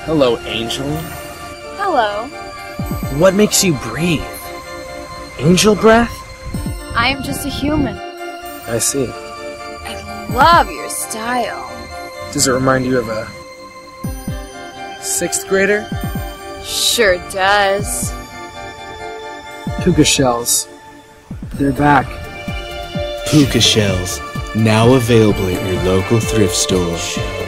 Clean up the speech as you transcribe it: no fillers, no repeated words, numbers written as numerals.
Hello, Angel. Hello. What makes you breathe? Angel breath? I am just a human. I see. I love your style. Does it remind you of a 6th grader? Sure does. Puka Shells. They're back. Puka Shells, now available at your local thrift store.